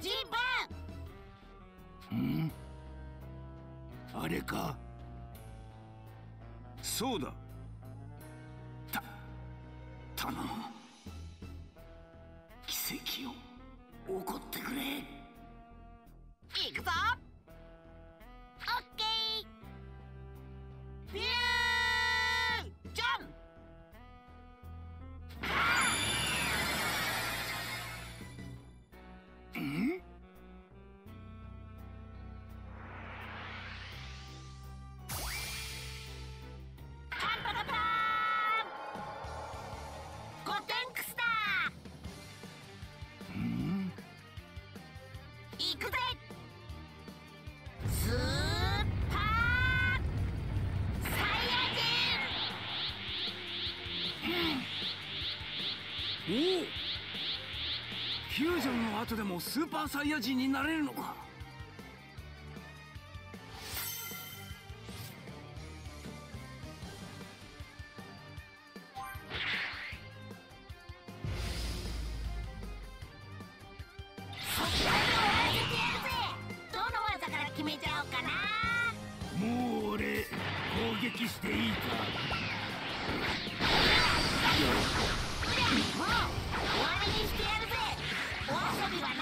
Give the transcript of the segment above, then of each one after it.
人部。あれか。 そうだ。 頼む。奇跡を起こってくれ。 行くぞ。オッケー。ビュージャンプ。 おお、フュージョンの後でもスーパーサイヤ人になれるのか。 どの技から決めちゃおうかな。 もう俺攻撃していいか。 もう終わりにしてやるぜ。お遊びはな。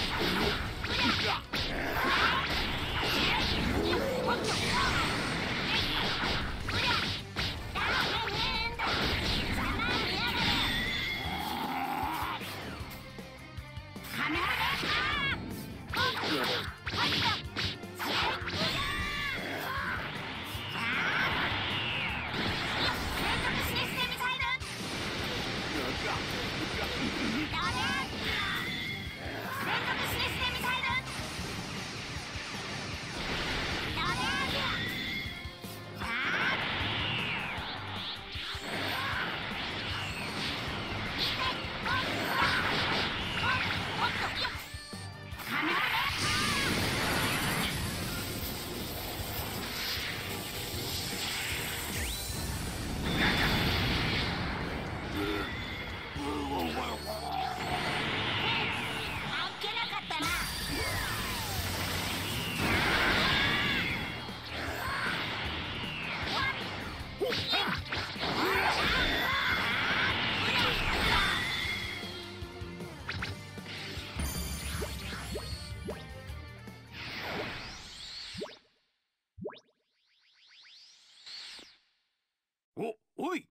おい、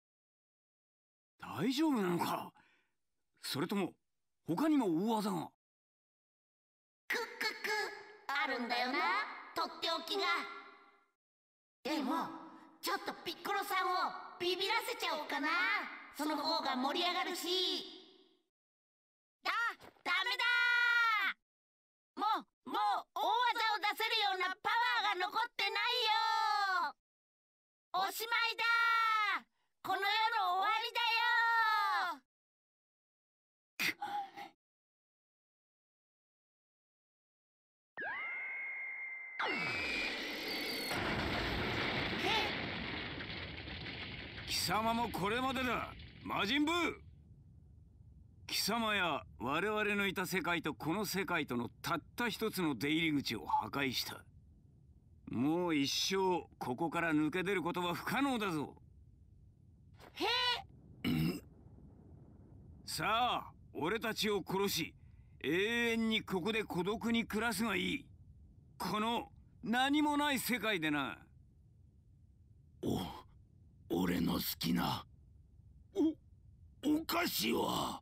大丈夫なのか。それとも他にも大技が。 クックックあるんだよな、とっておきが。でもちょっとピッコロさんをビビらせちゃおうかな。その方が盛り上がるし。ダメだ。もう大技を出せるようなパワーが残ってないよ。おしまいだ。この世の終わりだよ。 貴様もこれまでだ、魔人ブー。貴様や我々のいた世界とこの世界とのたった一つの出入り口を破壊した。もう一生ここから抜け出ることは不可能だぞ。 へえ。 さあ、俺たちを殺し永遠にここで孤独に暮らすがいい。この何もない世界でな。 俺の好きなお菓子は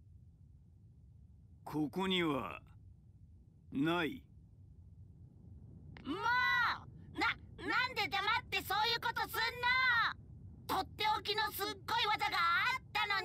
ここにはない。 もうなんで黙ってそういうことすんの。とっておきのすっごい技があったの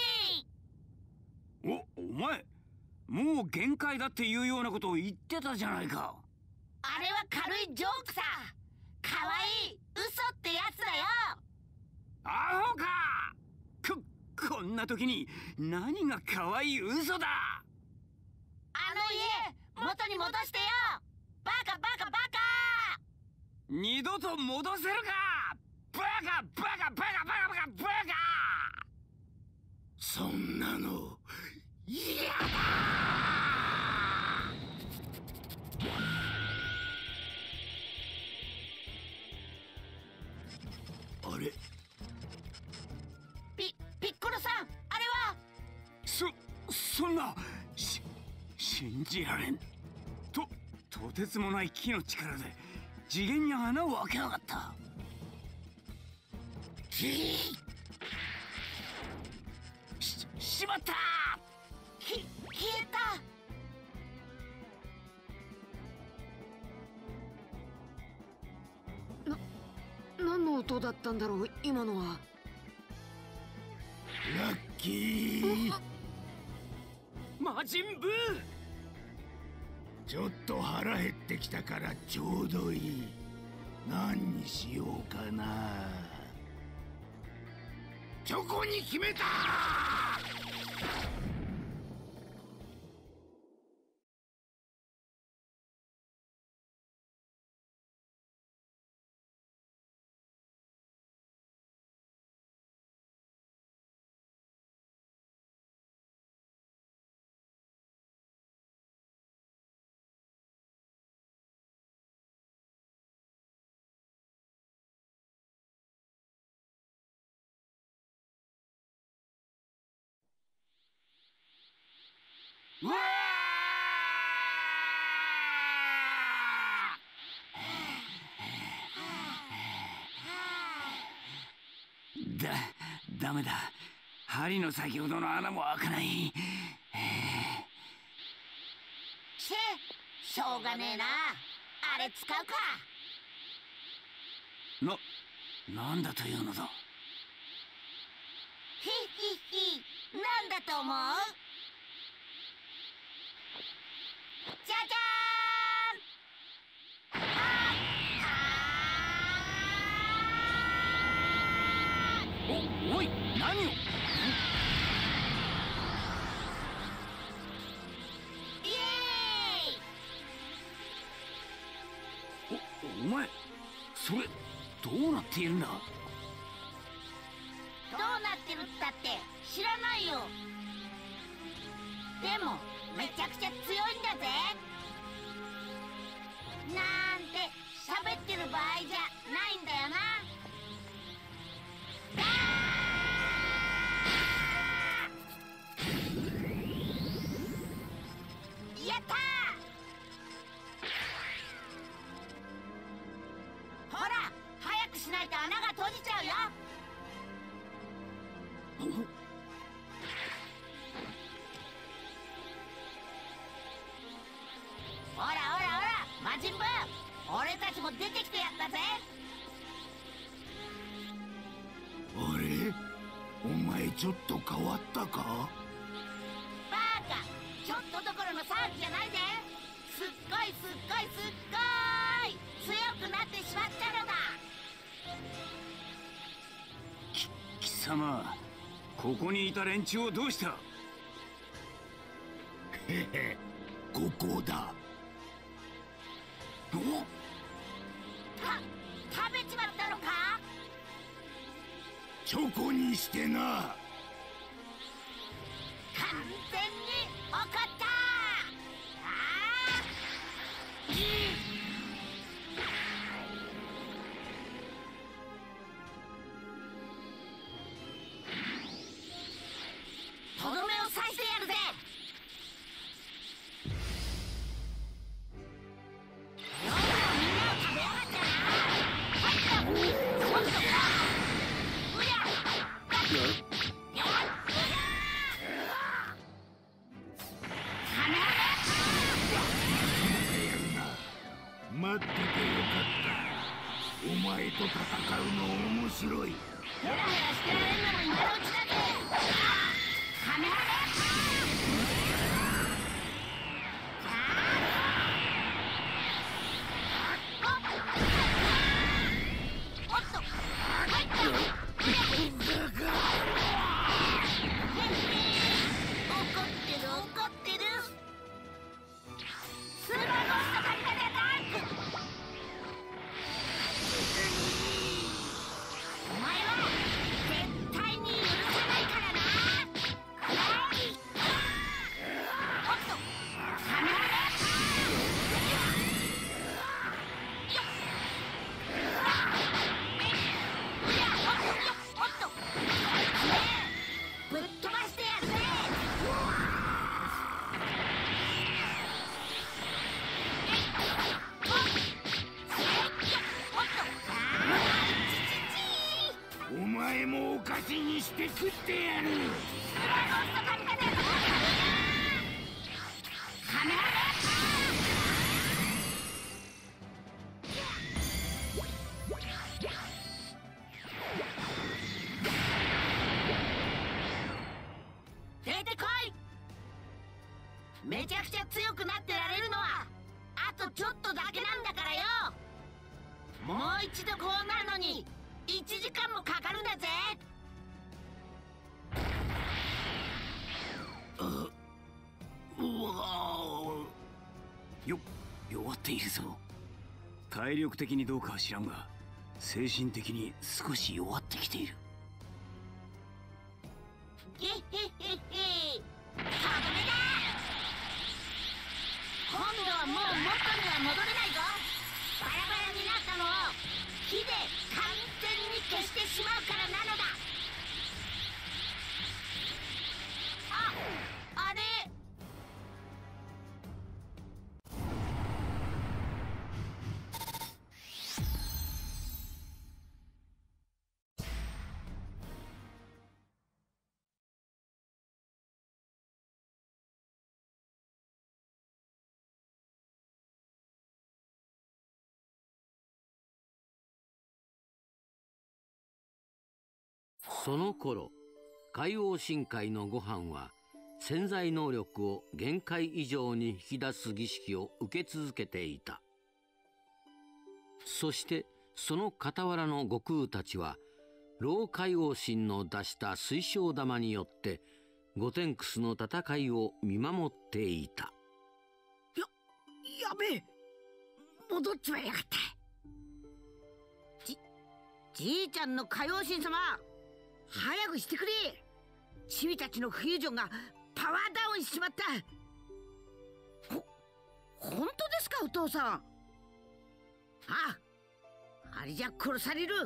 に。 お前もう限界だっていうようなことを言ってたじゃないか。 あれは軽いジョークさ。かわいい嘘ってやつだよ。 アホか。こんな時に何が可愛い嘘だ。 あの家元に戻してよ。バカバカバカ。 二度と戻せるか。バカバカバカバカバカバカ。 そんなの嫌だ。 あれ、 ピッコロさん、あれは。 そんな信じられん。とてつもない木の力で次元に穴を開けやがった。しまった。 消えた。 何の音だったんだろう今のは。 ラッキー。 魔人ブー。 ちょっと腹減ってきたからちょうどいい。何にしようかな。チョコに決めた。 うわダメだ。針の先ほどの穴も開かない。 しょうがねえな。あれ使うか。 なんだというのだ。 ひなんだと思う？じゃじゃーん。 おい、何を。 イエーイ。 お前それどうなっているんだ。 どうなってるったって知らないよ。でもめちゃくちゃ強いんだぜ。なんて喋ってる場合じゃないんだよな。やったー。ほら早くしないと穴が閉じちゃうよ。ほら魔人ブー、俺たちも出てきてやったぜ。 あれ、お前ちょっと変わったか。 バカ、ちょっとどころの騒ぎじゃないぜ。すっごい強くなってしまったのだ。 貴様、ここにいた連中をどうした。 へへ、ここだ。 お、 食べちまったのか。 チョコにしてな。 完全に怒った。とどめを刺してやるぜ。みんなを食べやがったな。 待っててよかった。お前と戦うの面白い。 ヘラヘラしてられんのも今のうちだぜ。カメハメ。おっと、入った。怒ってる。スーパーゴーストカリカでアタック。お前は絶対に許さないからな。 しにして食ってやる。 出てこい。めちゃくちゃ強くなってられるのはあとちょっとだけなんだからよ。もう一度こうなるのに1時間もかかるんだぜ。 弱っているぞ。体力的にどうかは知らんが、精神的に少し弱ってきている。 ゲヘヘヘ、とどめだ。今度はもう元には戻れないぞ。バラバラになったのを火で完全に消してしまうからなのだ。あれ。 その頃海王深海のご飯は潜在能力を限界以上に引き出す儀式を受け続けていた。そしてその傍らの悟空たちは老海王神の出した水晶玉によってゴテンクスの戦いを見守っていた。 やべえ、戻っちまいやがった。じいちゃんの海王神様、早くしてくれ。チビたちのフュージョンがパワーダウンしちまった。本当ですかお父さん。あれじゃ殺される。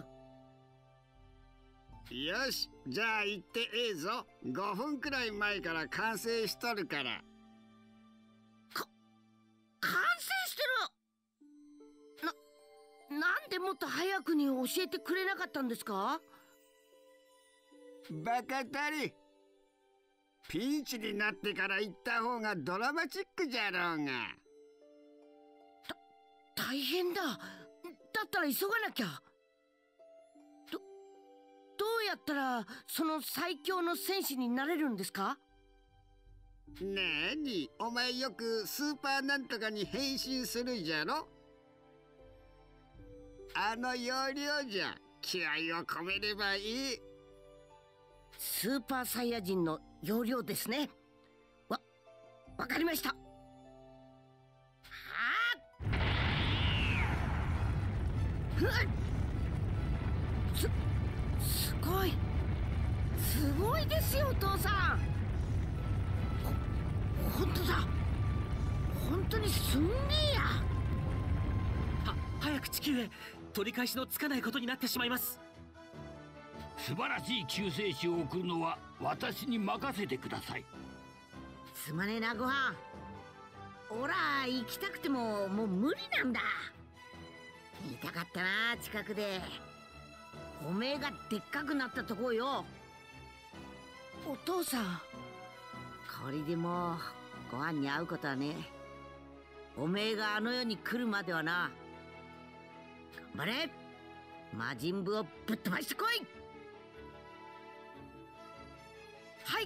よし、じゃあ行ってええぞ。5分くらい前から完成しとるから。 完成してる。なんでもっと早くに教えてくれなかったんですか。 バカたり、ピンチになってから行った方がドラマチックじゃろうが。 大変だ。だったら急がなきゃ。どうやったらその最強の戦士になれるんですか。 なに、お前よくスーパーなんとかに変身するじゃろ。あの要領じゃ気合を込めればいい。 スーパーサイヤ人の要領ですね。わかりました。すごいですよお父さん。本当だ。本当にすんげえや。 早く地球へ。取り返しのつかないことになってしまいます。 素晴らしい救世主を送るのは私に任せてください。 すまねえなごはん。おら行きたくてももう無理なんだ。見たかったな近くで。おめえがでっかくなったとこよ。お父さん、これでもうご飯に会うことはね。おめえがあの世に来るまではな。頑張れ、魔人ブをぶっ飛ばしてこい。はい。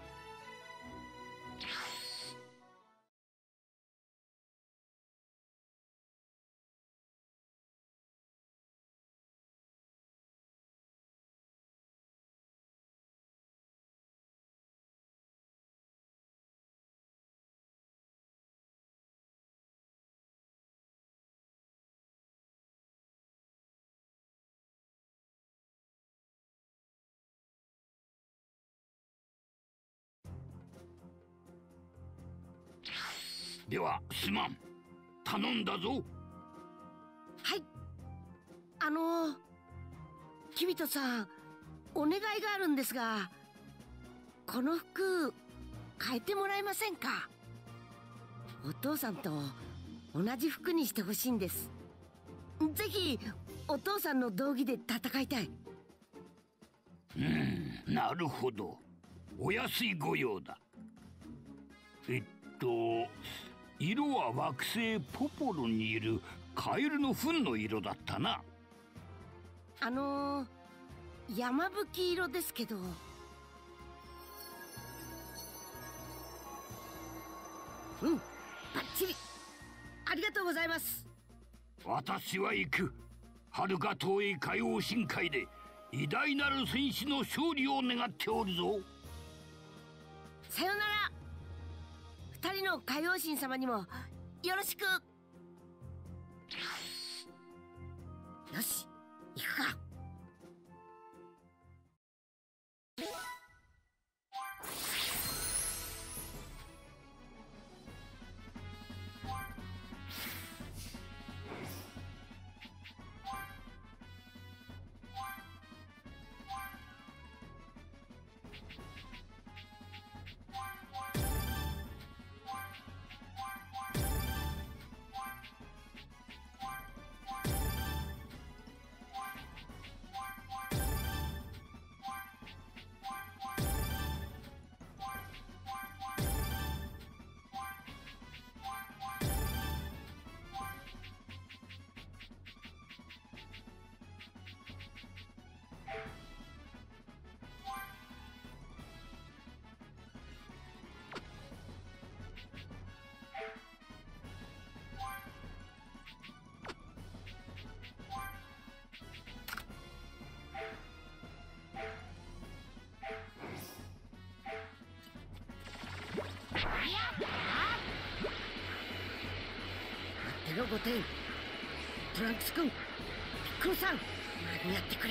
ではすまん、頼んだぞ。 はい。キビトさん、お願いがあるんですが、この服変えてもらえませんか。お父さんと同じ服にしてほしいんです。ぜひお父さんの道着で戦いたい。 うん、 なるほど、お安いご用だ。色は惑星ポポロにいるカエルの糞の色だったな。 山吹色ですけど。うん、バッチリ。ありがとうございます。 私は行く。遥か遠い海王深海で偉大なる戦士の勝利を願っておるぞ。 さよなら。二人の海王神様にもよろしく。よし、行くか。5点。トランクス君、ピッコロさん、何やってくれ。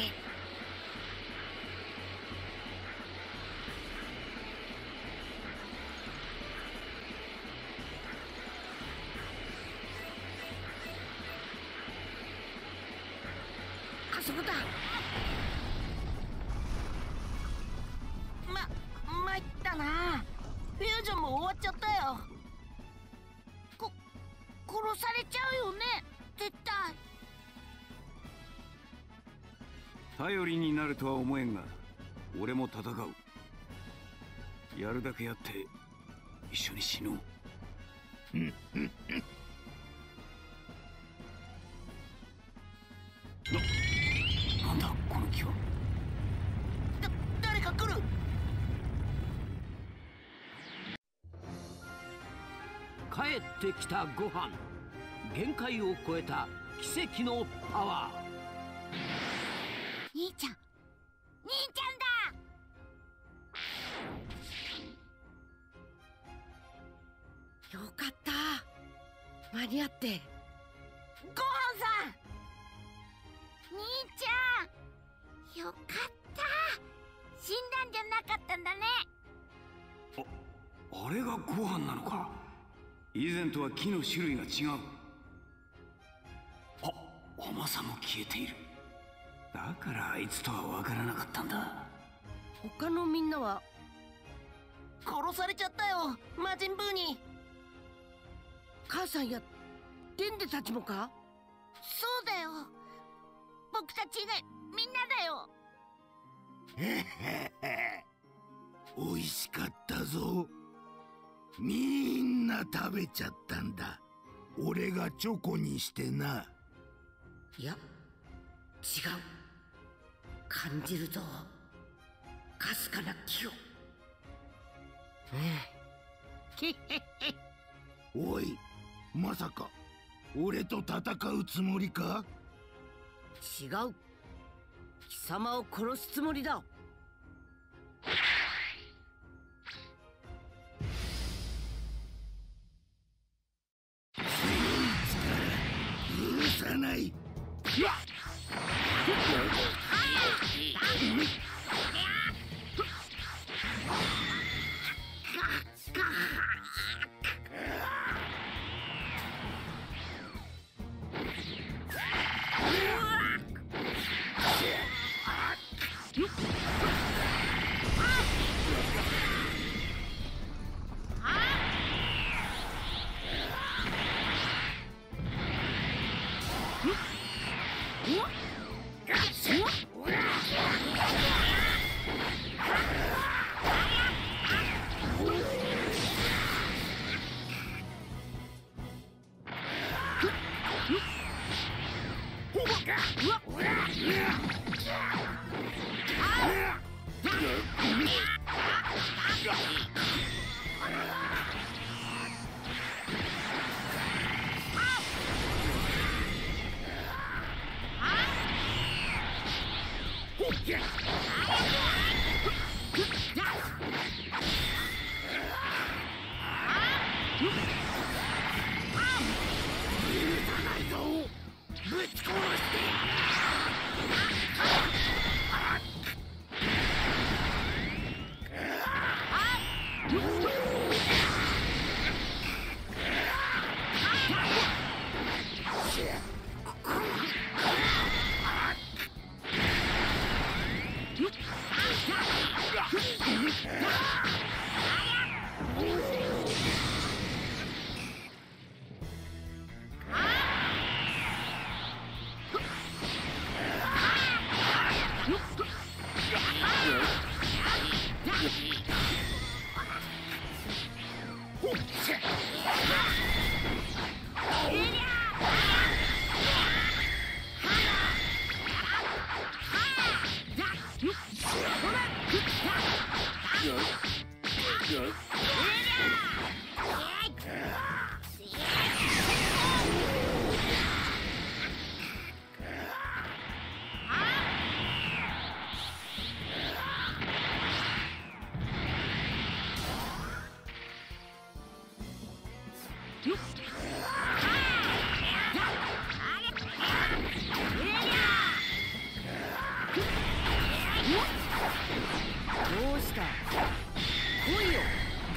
あそこだ。参ったな。フュージョンも終わっちゃったよ。殺されちゃうよね、絶対。 頼りになるとは思えんが、俺も戦う。やるだけやって一緒に死のう。なんだこの気は。 誰か来る。 帰ってきたご飯。限界を超えた奇跡のパワー。 兄ちゃんだ。よかった、間に合って。ごはんさん、兄ちゃん、よかった。死んだんじゃなかったんだね。 あれがご飯なのか。以前とは木の種類が違う。重さも消えている。だからあいつとは分からなかったんだ。 他のみんなは殺されちゃったよ、魔人ブーに。母さんやデンデたちもか。そうだよ、僕たち以外みんなだよ。 美味しかったぞ。みんな食べちゃったんだ。俺がチョコにしてな。 いや、違う。感じるぞ、かすかな気を。 おい、まさか俺と戦うつもりか。 違う、貴様を殺すつもりだ。 許さない。 どうした？来いよ。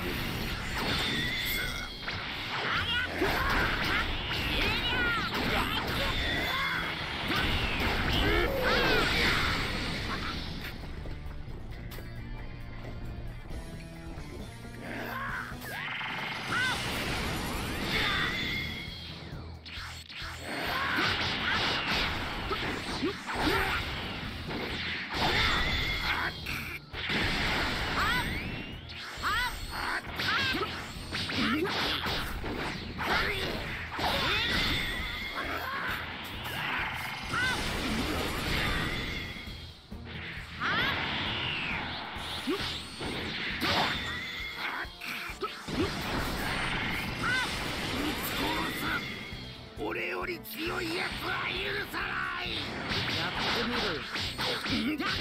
俺より強いやつは許さない。 やってみろよ。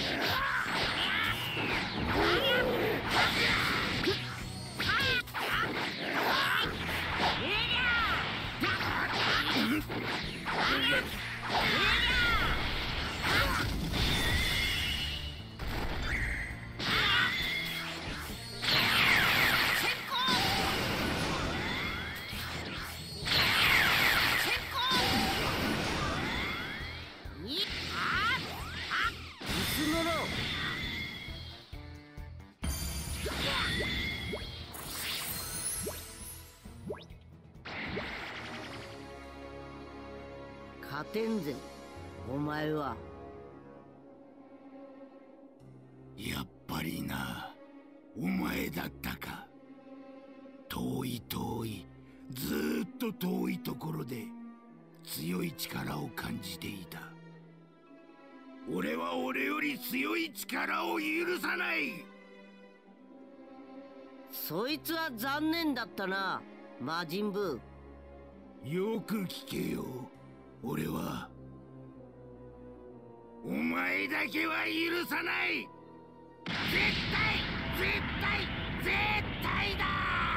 勝てんぜ、お前は。 やっぱりな、お前だったか。遠い遠い、ずーっと遠いところで強い力を感じていた。俺は俺より強い力を許さない。 そいつは残念だったな、魔人ブー。よく聞けよ。俺はお前だけは許さない。絶対絶対絶対だ。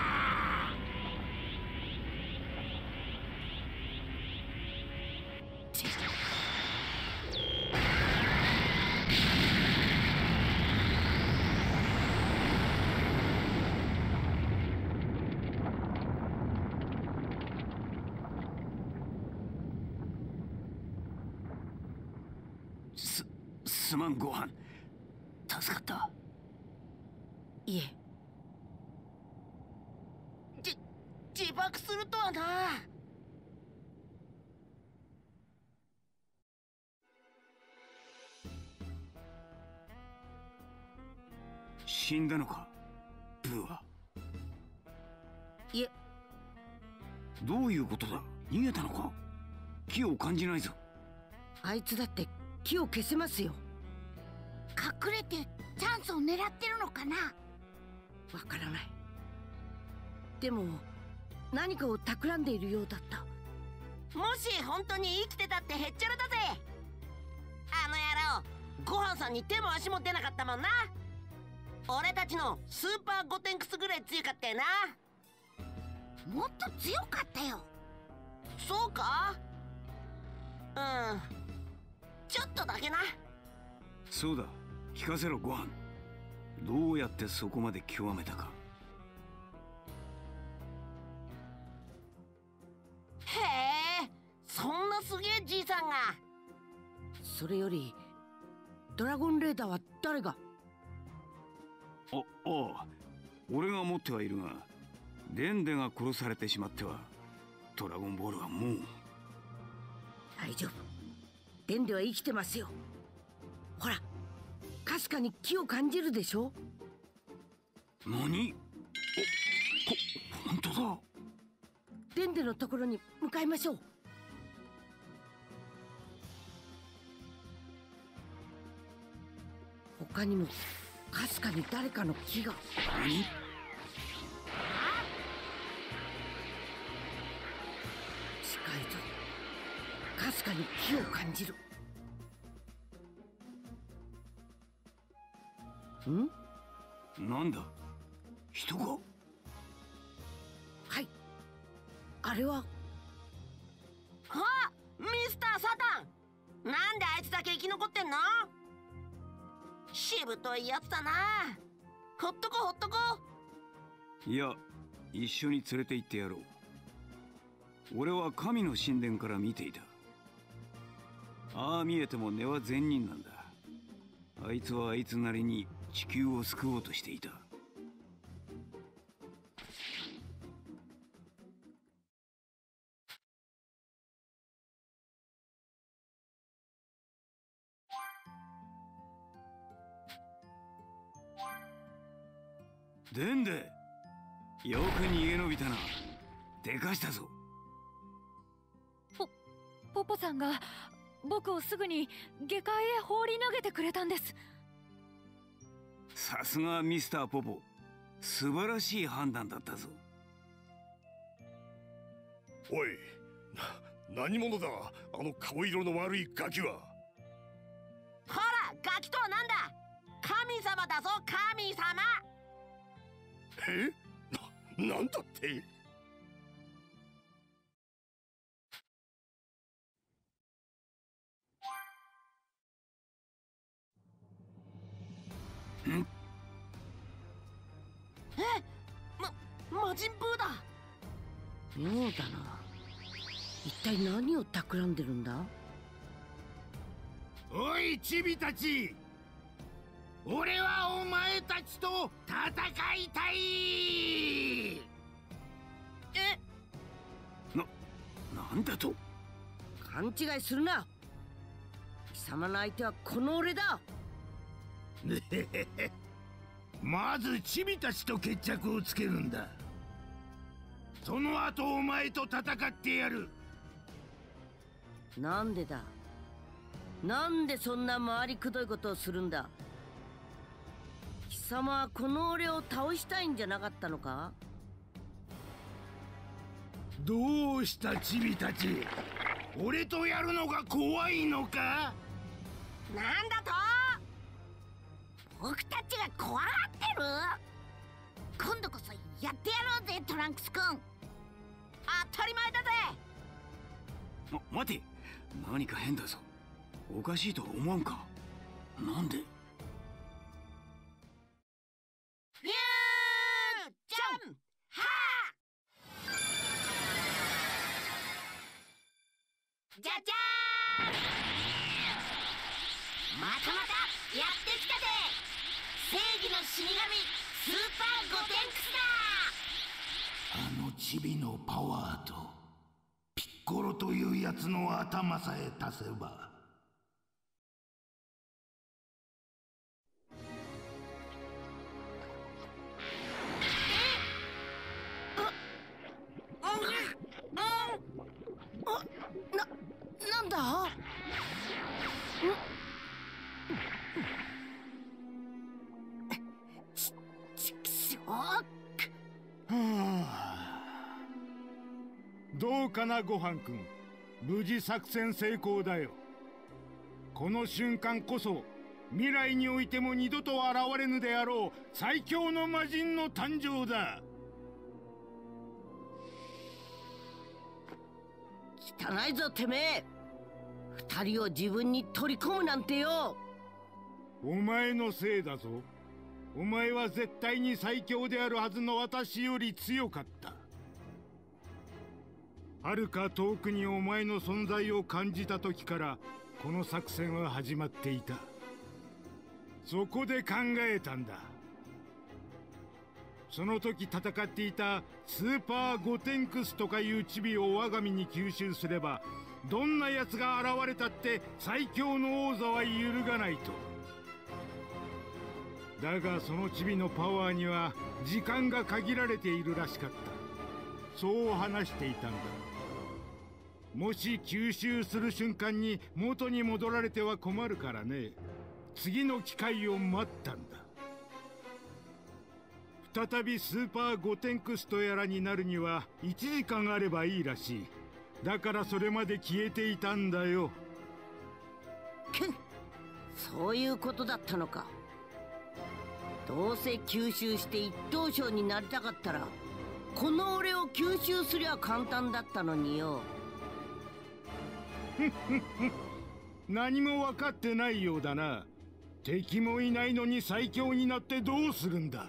すまん、ご飯助かった。 いえ、自爆するとはな。 死んだのか、ブーは。 いえ。 どういうことだ、逃げたのか。気を感じないぞ。 あいつだって木を消せますよ。 隠れてチャンスを狙ってるのかな。 わからない。でも何かを企んでいるようだった。 もし本当に生きてたってへっちゃらだぜ。あの野郎、ごはんさんに手も足も出なかったもんな。俺たちのスーパーゴテンクスぐらい強かったよな。もっと強かったよ。そうか？ちょっとだけな。 そうだ、聞かせろごはん。どうやってそこまで極めたか。 へえ、そんなすげえじいさんが。 それよりドラゴンレーダーは誰が？ ああ、俺が持ってはいるが、デンデが殺されてしまってはドラゴンボールはもう。 大丈夫、デンデは生きてますよ。ほら、かすかに木を感じるでしょ。 何？本当だ。 デンデのところに向かいましょう。他にもかすかに誰かの木が。 何？ 近いぞ。かすかに木を感じる。 なんだ？人が？ はい、あれは。 あ、ミスターサタン、なんであいつだけ生き残ってんの？しぶといやつだな。ほっとこほっとこ。 いや、一緒に連れて行ってやろう。俺は神の神殿から見ていた。ああ見えても根は善人なんだ。あいつはあいつなりに地球を救おうとしていた。デンデ、よく逃げ延びたな。でかしたぞ。 ポポさんが僕をすぐに下界へ放り投げてくれたんです。 さすがミスターポポ、素晴らしい判断だったぞ。 おい、何者だあの顔色の悪いガキは。 ほら、ガキとはなんだ？神様だぞ、神様。 なんだって？ 魔人ブーだ。 妙だな。一体何を企んでるんだ？ おいチビたち、俺はお前たちと戦いたい。 なんだと？ 勘違いするな。貴様の相手はこの俺だ。 まずチビたちと決着をつけるんだ。その後お前と戦ってやる。 なんでだ？なんでそんな回りくどいことをするんだ？貴様はこの俺を倒したいんじゃなかったのか？ どうしたチビたち、俺とやるのが怖いのか？ なんだと？僕たちが怖がってる？今度こそやってやろうぜ、トランクス君。当たり前だぜ。 待て、何か変だぞ。おかしいと思わんか？なんで？ フュージョンハー！じゃじゃーん！またまたやってきたぜ！正義の死神スーパーゴテンクスだ！ あのチビのパワーとピッコロというやつの頭さえ足せば。 なんだ？ちくしょう。はあ、どうかなごはんくん、無事作戦成功だよ。この瞬間こそ未来においても二度と現れぬであろう最強の魔人の誕生だ。 汚いぞてめえ。二人を自分に取り込むなんてよ。 お前のせいだぞ。お前は絶対に最強であるはずの私より強かった。遥か遠くにお前の存在を感じた時からこの作戦は始まっていた。そこで考えたんだ。その時戦っていたスーパーゴテンクスとかいうチビを我が身に吸収すれば、どんな奴が現れたって最強の王座は揺るがないと。だがそのチビのパワーには時間が限られているらしかった。そう話していたんだ。もし吸収する瞬間に元に戻られては困るからね。次の機会を待ったんだ。再びスーパーゴテンクスとやらになるには1時間あればいいらしい。だからそれまで消えていたんだよ。 そういうことだったのか。どうせ吸収して一等賞になりたかったらこの俺を吸収すりゃ簡単だったのによ。 何も分かってないようだな。敵もいないのに最強になってどうするんだ。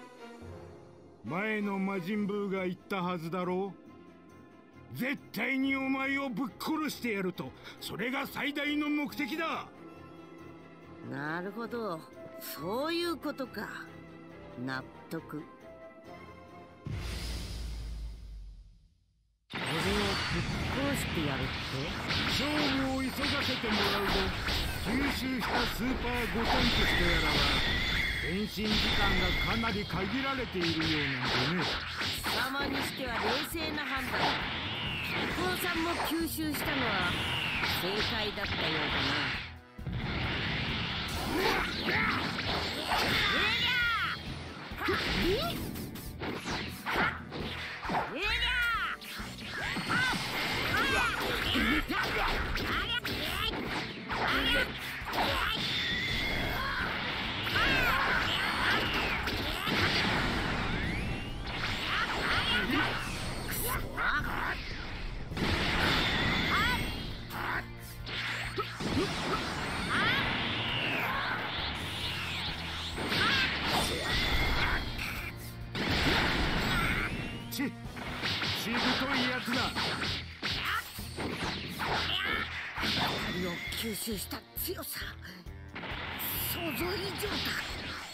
前の魔人ブーが言ったはずだろう。絶対にお前をぶっ殺してやると。それが最大の目的だ。 なるほど、そういうことか。納得。俺をぶっ殺してやるって？ 勝負を急がせてもらうぞ。吸収したスーパーゴテンクスとやらは変身時間がかなり限られているようなんでね。 貴様にしては冷静な判断。ピッコロさんも吸収したのは正解だったようだな。 しぶといやつだ。 光を吸収した強さ、想像以上だ。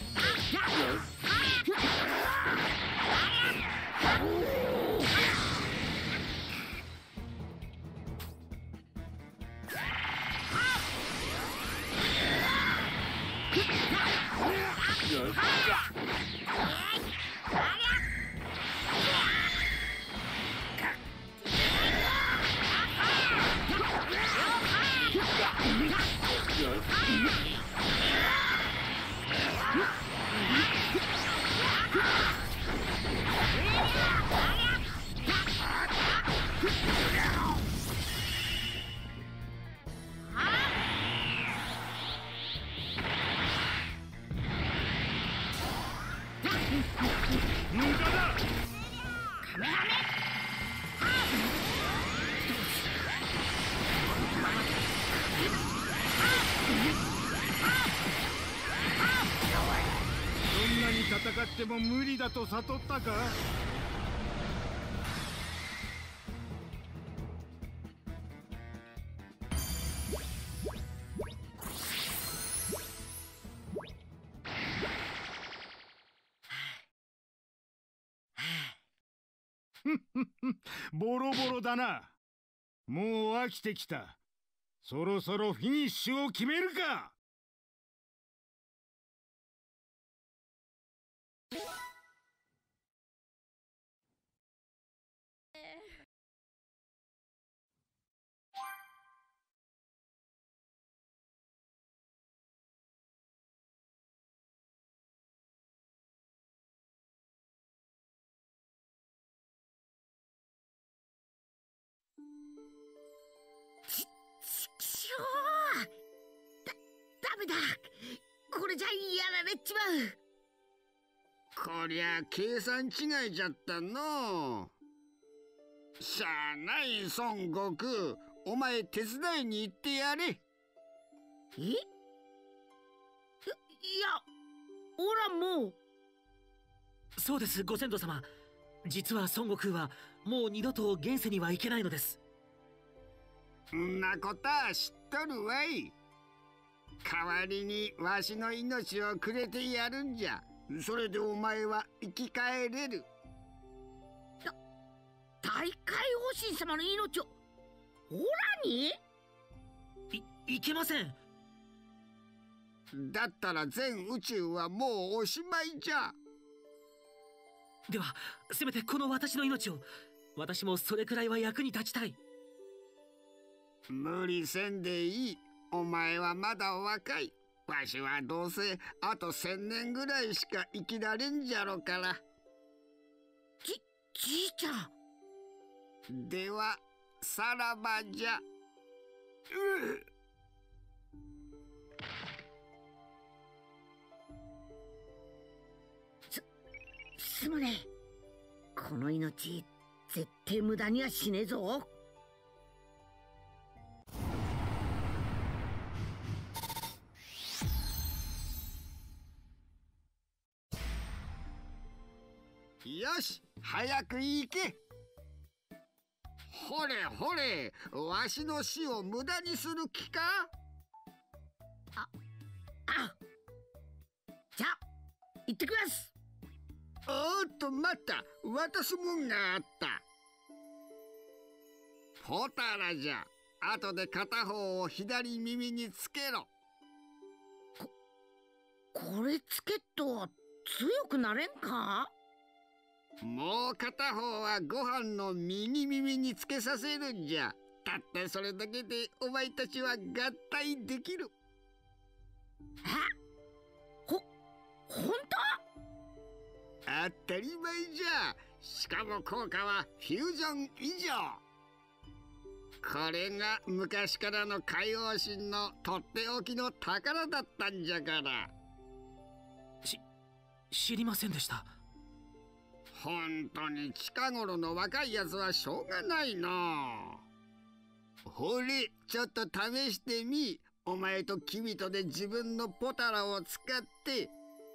戦っても無理だと悟ったか。ボロボロだな。もう飽きてきた。そろそろフィニッシュを決めるか。 メだ。これじゃやられちまう。こりゃ計算違いじゃったの。しゃあない孫悟空、お前手伝いに行ってやれ。 いや、おらもう。 そうです、ご先祖様。実は孫悟空はもう二度と現世には行けないのです。 んなことは知っとるわい。代わりにわしの命をくれてやるんじゃ。それでお前は生き返れる。 大海王神様の命をオラに？ いけません。 だったら全宇宙はもうおしまいじゃ。 ではせめてこの私の命を。私もそれくらいは役に立ちたい。 無理せんでいい。お前はまだ若い。わしはどうせあと1000年ぐらいしか生きられんじゃろから。 じいちゃん。ではさらばじゃ。 すまねえ。この命絶対無駄にはしねえぞ。 よし、早く行け。ほれほれ、わしの死を無駄にする気か？ じゃあ行ってきます。 おっと待った、渡すもんがあった。ポタラじゃ。後で片方を左耳につけろ。 これつけっと強くなれんか？ もう片方はご飯の右耳につけさせるんじゃ。たったそれだけでお前たちは合体できる。 ほんと？ 当たり前じゃ。しかも効果はフュージョン以上。これが昔からの海王神のとっておきの宝だったんじゃから。 知りませんでした。 本当に近頃の若いやつはしょうがないな。ほれ、ちょっと試してみ。お前と君とで自分のポタラを使って。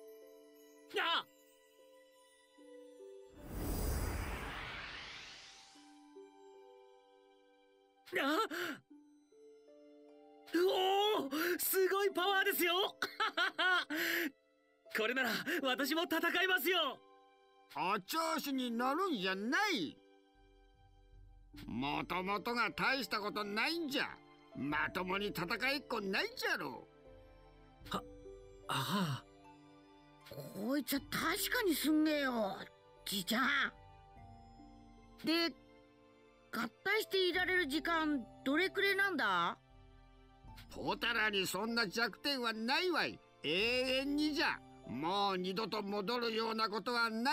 おお、すごいパワーですよ。これなら私も戦いますよ。 お調子に乗るんじゃない。もともとが大したことないんじゃ。まともに戦いっこないじゃろ。 こいつは確かにすんげえよ、じいちゃん。で、合体していられる時間どれくらいなんだ？ ポタラにそんな弱点はないわい。永遠にじゃ。もう二度と戻るようなことはない。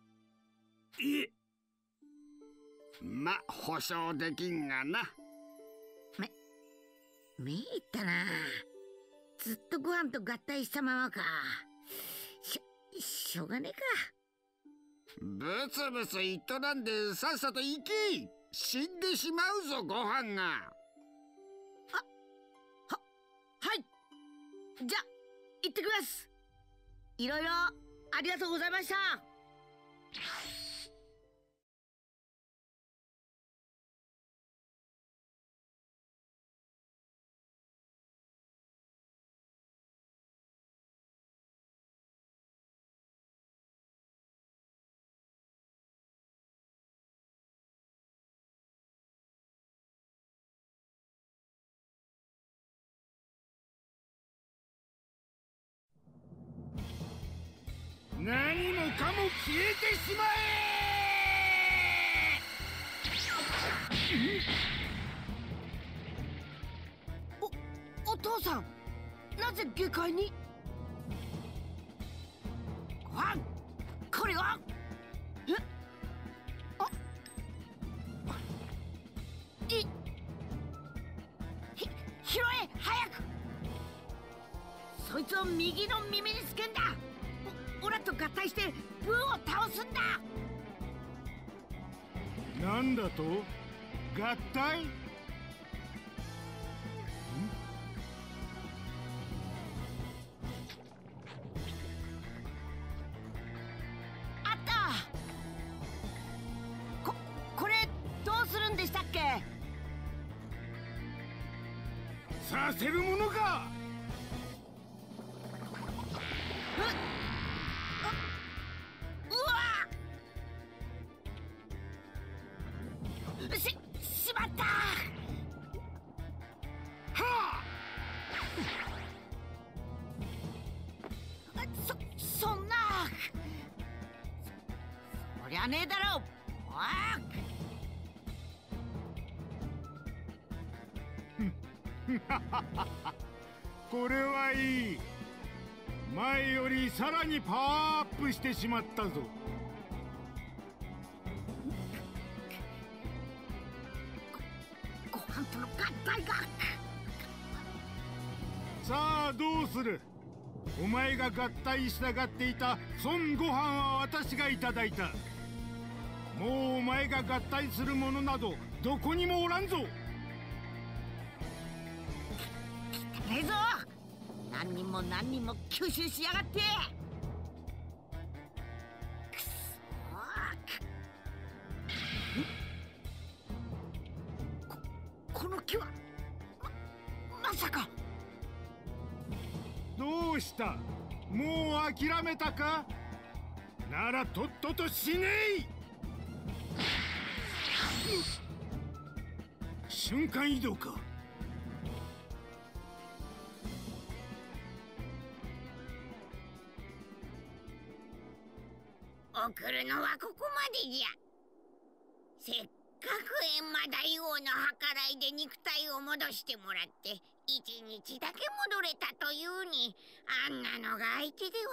ま、保証できんがな。 めいったな。ずっとご飯と合体したままか。しょうがねえか。 ブツブツ言っとらんでさっさと行け。死んでしまうぞ、ご飯が。 はい。じゃ行ってきます。いろいろありがとうございました。 何もかも消えてしまえ！お父さん、なぜ下界に？ご飯、これは？拾え、早く！ そいつを右の耳につけんだ。オラと合体してブーを倒すんだ。 なんだと？合体？ あった。これどうするんでしたっけ？ させるものか。 しまった。 はあ、そんな。そりゃねえだろ。あこれはいい。前よりさらにパワーアップしてしまったぞ。 ご飯との合体が。 さあどうする？お前が合体したがっていた孫悟飯は私がいただいた。もうお前が合体するものなどどこにもおらんぞ。 汚いぞ。何人も何人も吸収しやがって。くそー。この木はまさか。 どうした？もう諦めたか？ならとっとと死ねい。瞬間移動か。 送るのはここまでじゃ。せっかく閻魔大王の計らいで肉体を戻してもらって1日だけ戻れたというに、あんなのが相手では。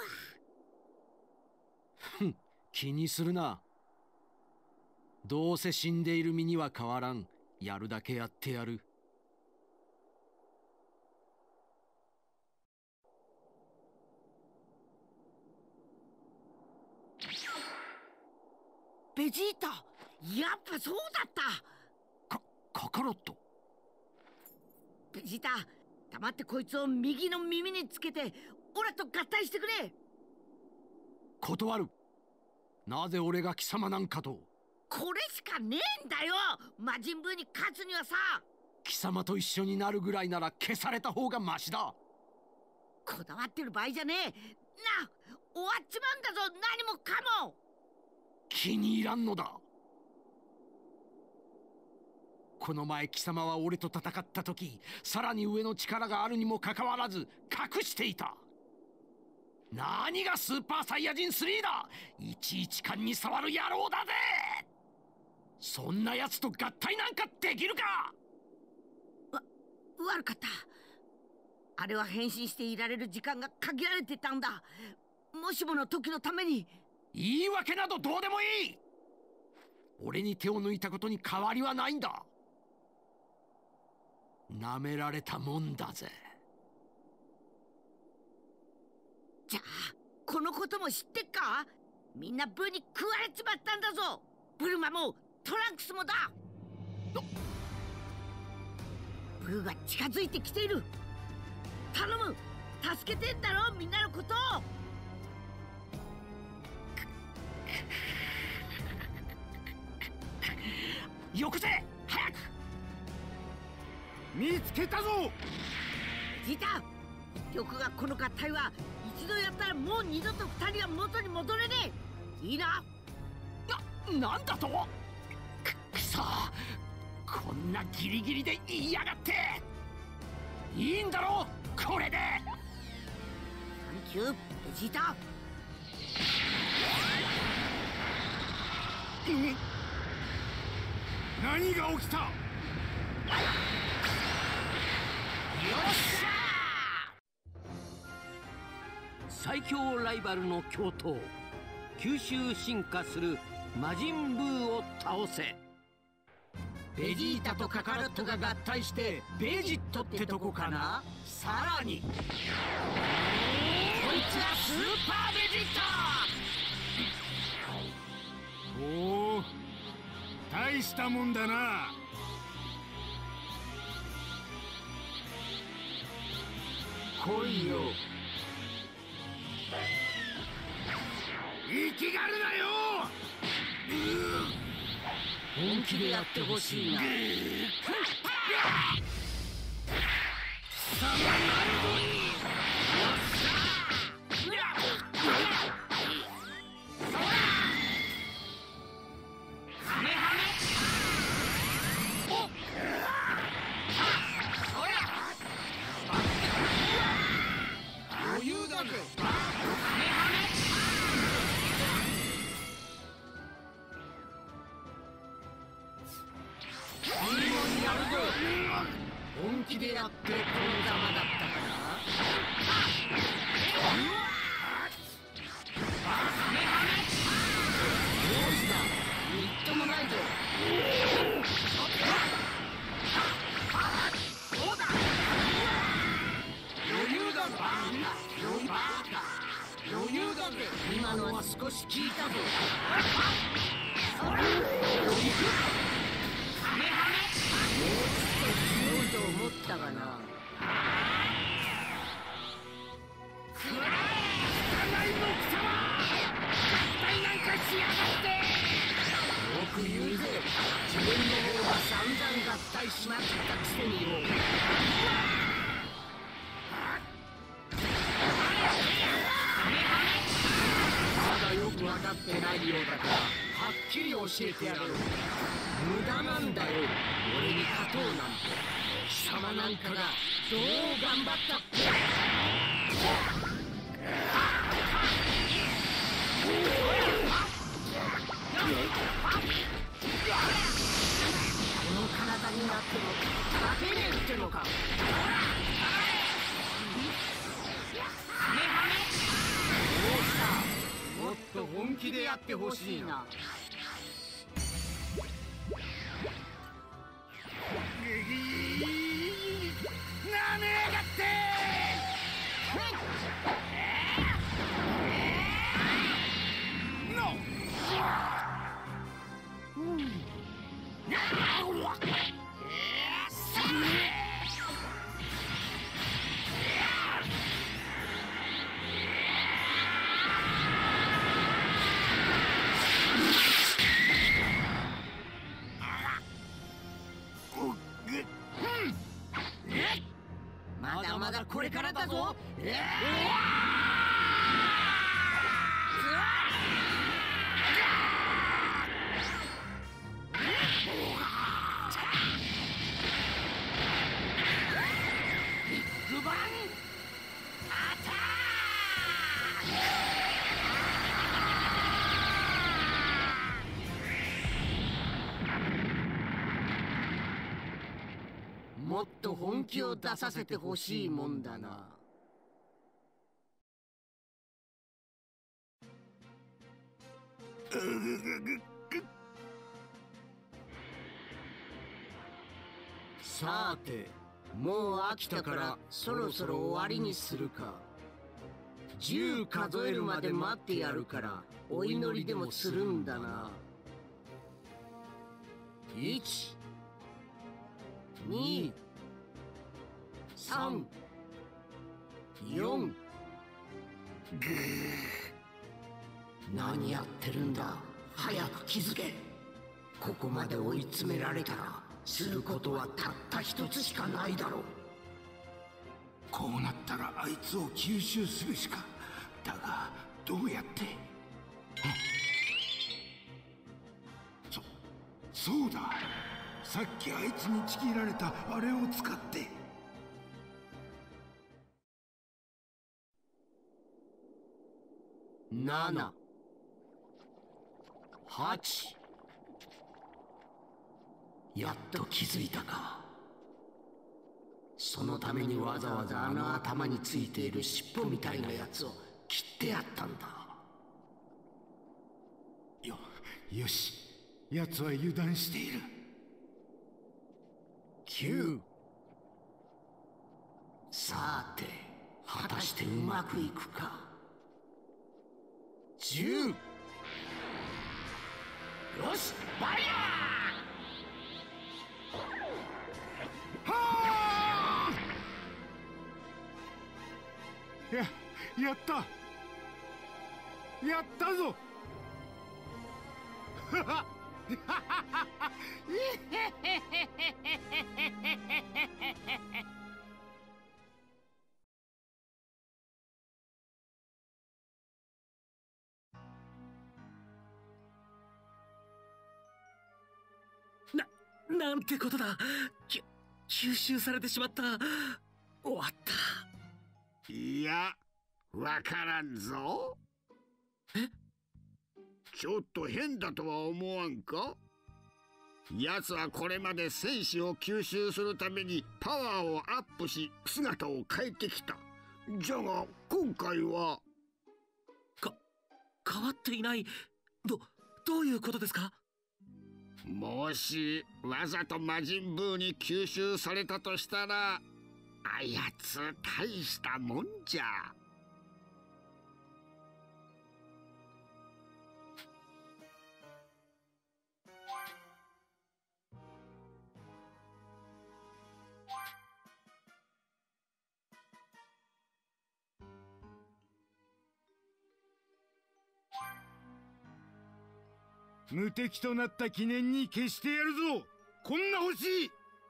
ふん、気にするな。どうせ死んでいる身には変わらん。やるだけやってやる。 ベジータ、やっぱそうだった。 カカロット。 ベジータ、黙ってこいつを右の耳につけてオラと合体してくれ。 断る。なぜ俺が貴様なんかと。 これしかねえんだよ。魔人ブーに勝つにはさ。 貴様と一緒になるぐらいなら消された方がマシだ。 こだわってる場合じゃねえ。な、終わっちまうんだぞ、何もかも。 気に入らんのだ。この前貴様は俺と戦った時、さらに上の力があるにもかかわらず隠していた。何がスーパーサイヤ人3だ。いちいち勘に触る野郎だぜ。そんな奴と合体なんかできるか。 悪かった。あれは変身していられる時間が限られてたんだ。もしもの時のために。 言い訳などどうでもいい。俺に手を抜いたことに変わりはないんだ。舐められたもんだぜ。 じゃあこのことも知ってっか。みんなブーに食われちまったんだぞ。ブルマもトランクスもだ。ブーが近づいてきている。頼む、助けてんだろ、みんなのことを。 よくぜ、早く。 見つけたぞ。 ジータ、言っておくがこの合体は一度やったらもう二度と二人は元に戻れねえ。いいな。 なんだと。くそ、こんなギリギリで言いやがって。いいんだろこれで。 サンキューベジータ。 何が起きた。よっしゃー。最強ライバルの共闘、吸収進化する魔人ブーを倒せ。 ベジータとカカロットが合体してベジットってとこかな。さらにこいつはスーパーベジット。 おお、大したもんだな。来いよ。生きがるなよ。 本気でやってほしいな。 余裕だぜ。本気でやってこのざまだったから。どうした？みっともないぞ。余裕だぞ。余裕だぜ。今のは少し効いたぞ。強いと思ったがな。よく言うぜ。自分の方が散々合体しまくったくせによ。まだよく分かってないようだからはっきり教えてやろう。無駄なんだよ、俺に勝とうなんて。貴様なんかがどう頑張ったって。この体になっても勝てねえってのか。どうした？もっと本気でやってほしいな。 なめやがって。 まだまだこれからだぞ。ビッグバンアタック。もっと本気を出させてほしいもんだな。さて、もう飽きたからそろそろ終わりにするか。10数えるまで待ってやるからお祈りでもするんだな。1、2、3、4。何やってるんだ。早く気づけ。ここまで追い詰められたらすることはたった一つしかないだろう。 こうなったらあいつを吸収するしか。だがどうやって。そうだ。さっきあいつにちぎられたあれを使って。 7、8。やっと気づいたか。そのためにわざわざあの頭についている尻尾みたいなやつを切ってやったんだ。 よし、奴は油断している。 9。さて果たしてうまくいくか。10。よし、ファイヤー！はあ！やったやったぞなんてことだ。吸収されてしまった。終わった。 いや、わからんぞ。 え？ ちょっと変だとは思わんか？奴はこれまで戦士を吸収するためにパワーをアップし姿を変えてきた。じゃが今回は変わっていない。どういうことですか？ もしわざと魔人ブーに吸収されたとしたら、あやつ大したもんじゃ。無敵となった記念に消してやるぞ。こんな星。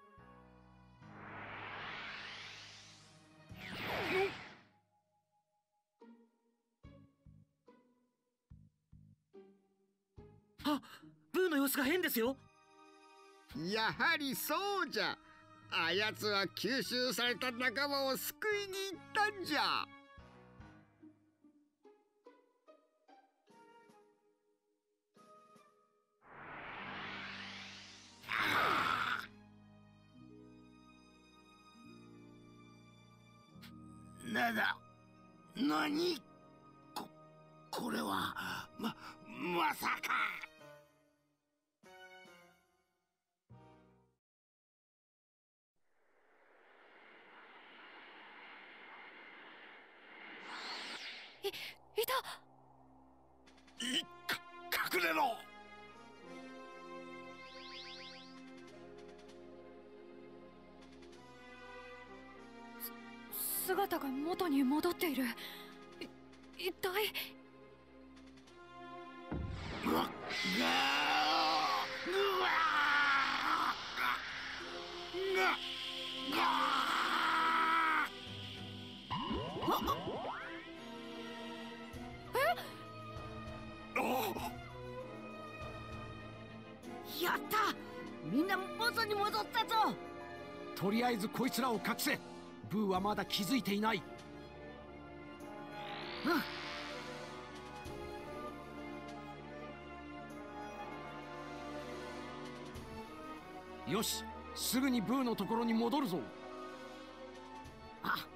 あ、ブーの様子が変ですよ。 やはりそうじゃ。あやつは吸収された仲間を救いに行ったんじゃ。なんだ、何？これはまさか。 いた。 隠れろ。 姿が元に戻っている。一体。 やった！みんな元に戻ったぞ。 とりあえずこいつらを隠せ。ブーはまだ気づいていない。よし、すぐにブーのところに戻るぞ。 あ、